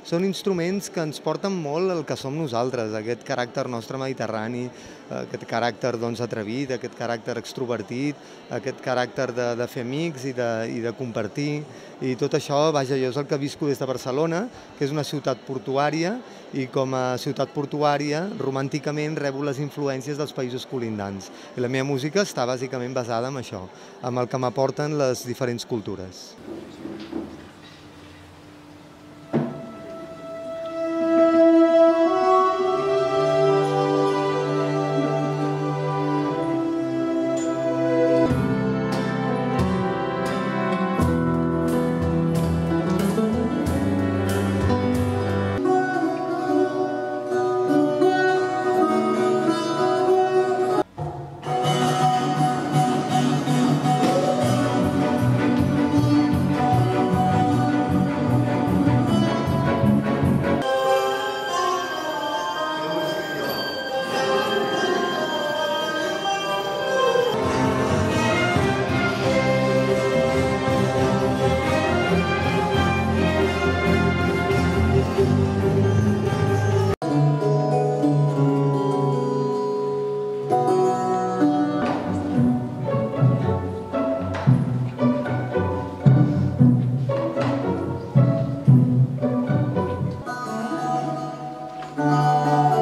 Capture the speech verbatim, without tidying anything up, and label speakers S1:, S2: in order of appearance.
S1: són instruments que ens porten molt el que som nosaltres, aquest caràcter nostre mediterrani, aquest caràcter doncs, atrevit, aquest caràcter extrovertit, aquest caràcter de, de fer amics i de, i de compartir, i tot això, vaja, jo és el que visco des de Barcelona, que és una ciutat portuària, i com a ciutat portuària, romànticament rebo les influències dels països colindants. I la meva música està bàsicament basada en això, en el que m'aporten les diferents cultures. Música